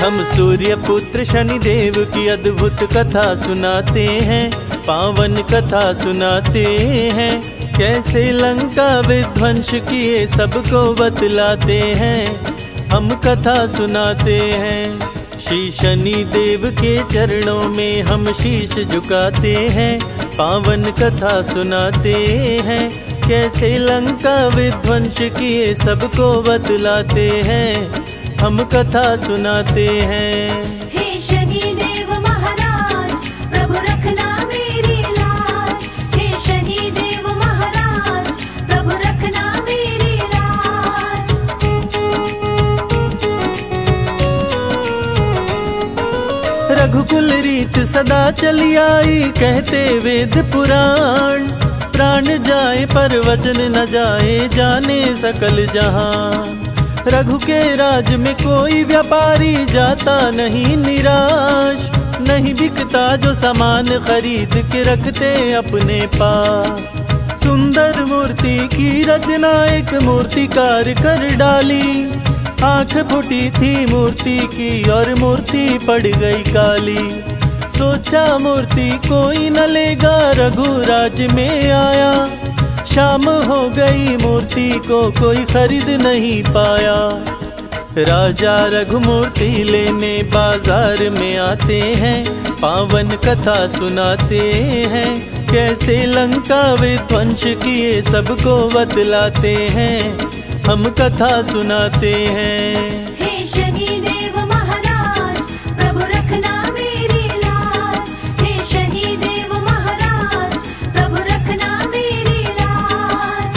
हम सूर्य पुत्र शनिदेव की अद्भुत कथा सुनाते हैं, पावन कथा सुनाते हैं। कैसे लंका विध्वंस किए सबको बतलाते हैं, हम कथा सुनाते हैं। श्री शनिदेव के चरणों में हम शीश झुकाते हैं, पावन कथा सुनाते हैं। कैसे लंका विध्वंस किए सबको बतलाते हैं, हम कथा सुनाते हैं। हे शनिदेव महाराज प्रभु रखना मेरी लाज, हे शनिदेव महाराज प्रभु रखना मेरी लाज। रघुकुल रीत सदा चली आई, कहते वेद पुराण। प्राण जाए पर वचन न जाए, जाने सकल जहां। रघु के राज में कोई व्यापारी जाता नहीं निराश, नहीं बिकता जो सामान खरीद के रखते अपने पास। सुंदर मूर्ति की रचना एक मूर्तिकार कर डाली, आंख फूटी थी मूर्ति की और मूर्ति पड़ गई काली। सोचा मूर्ति कोई न लेगा, रघुराज में आया। शाम हो गई मूर्ति को कोई खरीद नहीं पाया। राजा रघु मूर्ति लेने बाजार में आते हैं, पावन कथा सुनाते हैं। कैसे लंका विध्वंस किए सबको बतलाते हैं, हम कथा सुनाते हैं। हे शनिदेव महाराज प्रभु रखना मेरी लाज, हे शनिदेव महाराज प्रभु रखना मेरी लाज।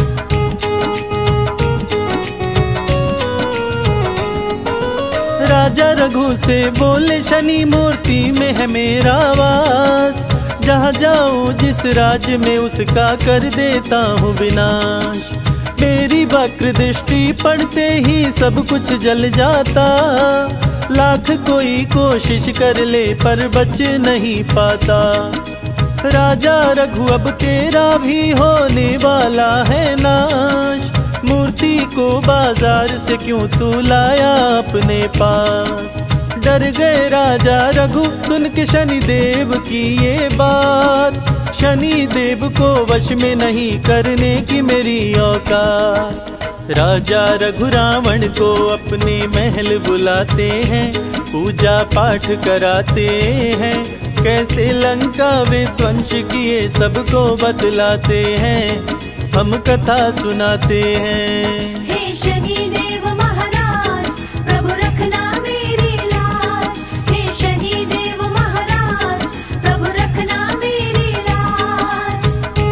राजा रघु से बोले शनि मूर्ति में है मेरा वास। जहाँ जाऊँ जिस राज्य में उसका कर देता हूँ विनाश। मेरी वक्र दृष्टि पड़ते ही सब कुछ जल जाता। लाख कोई कोशिश कर ले पर बच नहीं पाता। राजा रघु अब तेरा भी होने वाला है नाश। मूर्ति को बाजार से क्यों तू लाया अपने पास। डर गए राजा रघु सुन के शनिदेव की ये बात। शनिदेव को वश में नहीं करने की मेरी औकात। राजा रघु रावण को अपने महल बुलाते हैं, पूजा पाठ कराते हैं। कैसे लंका विध्वंस किए सबको बतलाते हैं, हम कथा सुनाते हैं। हे शनिदेव महाराज प्रभु रखना मेरी लाज, हे शनिदेव महाराज प्रभु रखना मेरी लाज।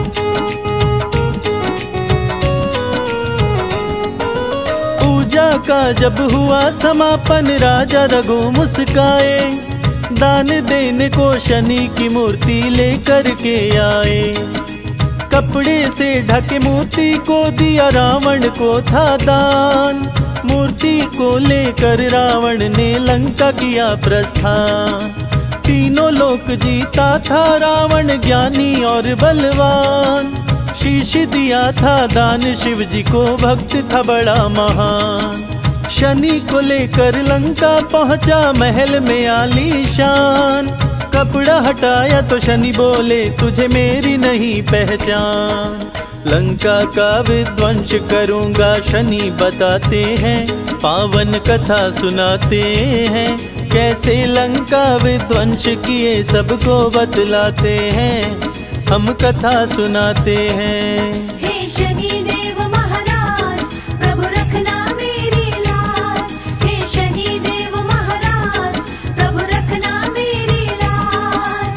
पूजा का जब हुआ समापन राजा रघु मुस्काए। दान देने को शनि की मूर्ति लेकर के आए। कपड़े से ढके मूर्ति को दिया रावण को था दान। मूर्ति को लेकर रावण ने लंका किया प्रस्थान। तीनों लोक जीता था रावण ज्ञानी और बलवान। शीश दिया था दान शिव जी को, भक्त था बड़ा महान। शनि को लेकर लंका पहुंचा महल में आलीशान। कपड़ा हटाया तो शनि बोले तुझे मेरी नहीं पहचान। लंका का विध्वंस करूंगा शनि बताते हैं, पावन कथा सुनाते हैं। कैसे लंका विध्वंस किए सबको बतलाते हैं, हम कथा सुनाते हैं। हे शनिदेव महाराज प्रभु रखना मेरी लाज, हे शनिदेव महाराज प्रभु रखना मेरी लाज।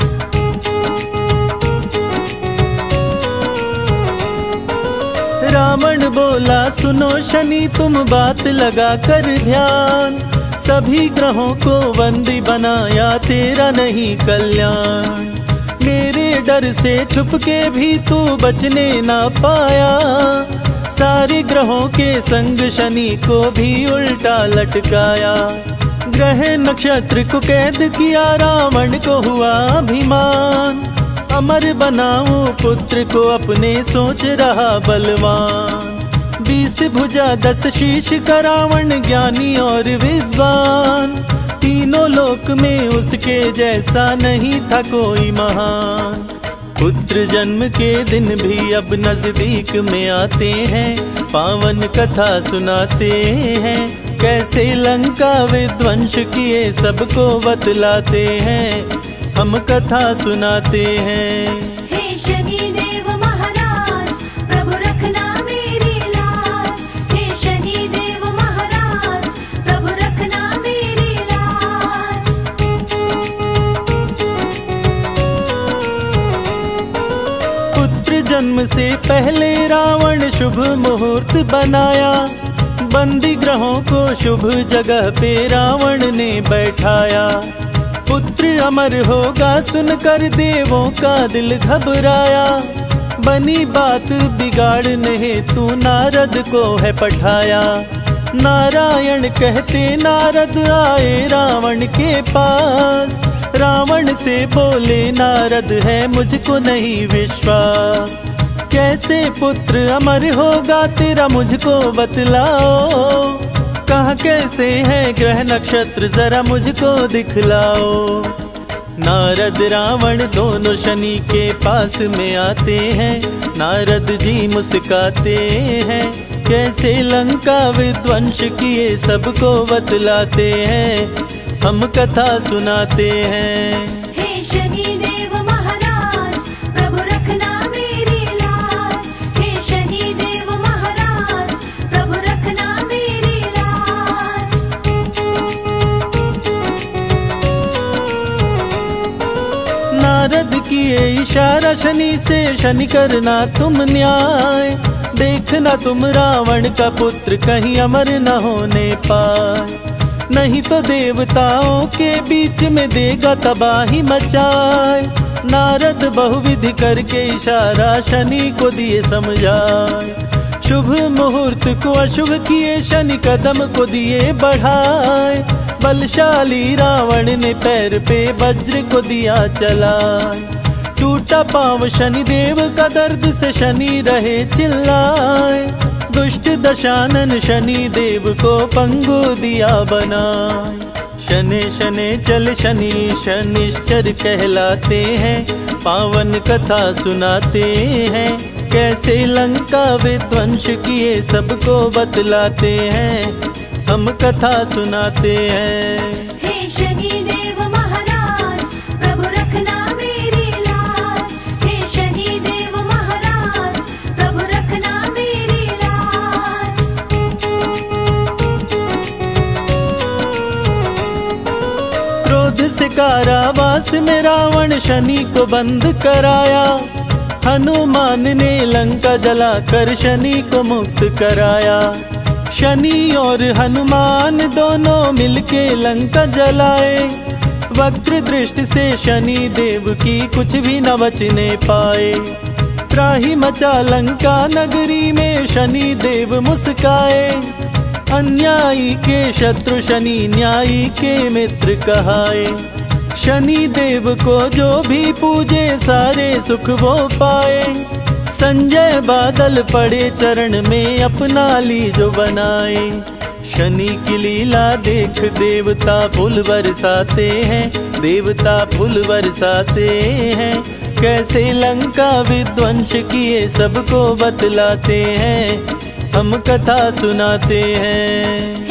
रावण बोला सुनो शनि तुम बात लगा कर ध्यान। सभी ग्रहों को बंदी बनाया तेरा नहीं कल्याण। मेरे डर से छुप के भी तू बचने ना पाया। सारे ग्रहों के संग शनि को भी उल्टा लटकाया। ग्रह नक्षत्र को कैद किया रावण को हुआ अभिमान। अमर बनाऊं पुत्र को अपने सोच रहा बलवान। 20 भुजा 10 शीश का रावण ज्ञानी और विद्वान। तीनों तीनों लोक में उसके जैसा नहीं था कोई महान। पुत्र जन्म के दिन भी अब नजदीक में आते हैं, पावन कथा सुनाते हैं। कैसे लंका विध्वंस किए सबको बतलाते हैं, हम कथा सुनाते हैं। हे शनिदेव महाराज, प्रभु रखना मेरी लाज। हे शनिदेव महाराज, प्रभु रखना मेरी लाज। पुत्र जन्म से पहले रावण शुभ मुहूर्त बनाया, बंदी ग्रहों को शुभ जगह पे रावण ने बैठाया। पुत्र अमर होगा सुनकर देवों का दिल घबराया, बनी बात बिगाड़ने हेतु नारद को है पठाया। नारायण कहते नारद आए रावण के पास, रावण से बोले नारद है मुझको नहीं विश्वास। कैसे पुत्र अमर होगा तेरा मुझको बतलाओ, कहाँ कैसे है ग्रह नक्षत्र जरा मुझको दिखलाओ। नारद रावण दोनों शनि के पास में आते हैं, नारद जी मुस्काते हैं। कैसे लंका विध्वंस किए सबको बतलाते हैं, हम कथा सुनाते हैं। हे शनिदेव महाराज, प्रभु रखना मेरी लाज। हे शनिदेव महाराज, प्रभु रखना मेरी लाज। नारद किए इशारा शनि से, शनि करना तुम न्याय। देखना तुम रावण का पुत्र कहीं अमर न होने पाए, नहीं तो देवताओं के बीच में देगा तबाही मचाए। नारद बहुविधि करके इशारा शनि को दिए समझाए, शुभ मुहूर्त को अशुभ किए शनि कदम को दिए बढ़ाए। बलशाली रावण ने पैर पे वज्र को दिया चलाए, टूटा पांव शनिदेव का दर्द से शनि रहे चिल्लाए। दुष्ट दशानन शनि देव को पंगु दिया बनाए। शनि शनि चल शनि शनिश्चर कहलाते हैं, पावन कथा सुनाते हैं। कैसे लंका विध्वंस किए सबको बतलाते हैं, हम कथा सुनाते हैं। हे शनिदेव महाराज, प्रभु रखना मेरी लाज। हे शनिदेव महाराज, प्रभु रखना मेरी लाज। क्रोध से कारावास में रावण शनि को बंद कराया, हनुमान ने लंका जलाकर शनि को मुक्त कराया। शनि और हनुमान दोनों मिलके लंका जलाए, वक्र दृष्टि से शनि देव की कुछ भी न बचने पाए। त्राही मचा लंका नगरी में शनि देव मुस्काए, अन्यायी के शत्रु शनि न्यायी के मित्र कहाए। शनि देव को जो भी पूजे सारे सुख वो पाए, संजय बादल पड़े चरण में अपना ली जो बनाए। शनि की लीला देख देवता फूल बरसाते हैं, देवता फूल बरसाते हैं। कैसे लंका विध्वंस किए सबको बतलाते हैं, हम कथा सुनाते हैं।